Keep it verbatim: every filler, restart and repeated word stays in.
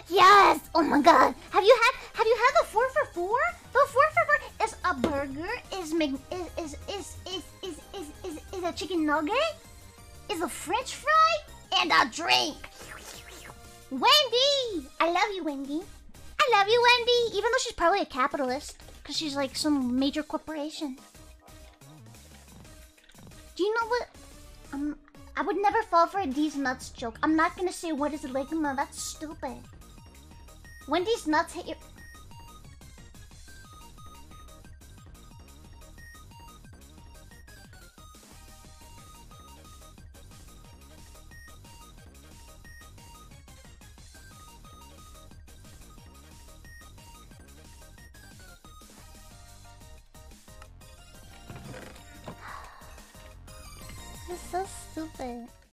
Yes! Oh my god! Have you had have you had the four for four? The four for four is a burger, is Mc, is is is is is is is, is a chicken nugget, is a French fry, and a drink. Wendy! I love you, Wendy. I love you, Wendy! Even though she's probably a capitalist. Because she's like some major corporation. Do you know what? Um, I would never fall for a D's nuts joke. I'm not gonna say what is Ligma. That's stupid. Wendy's nuts hit your... This is so stupid.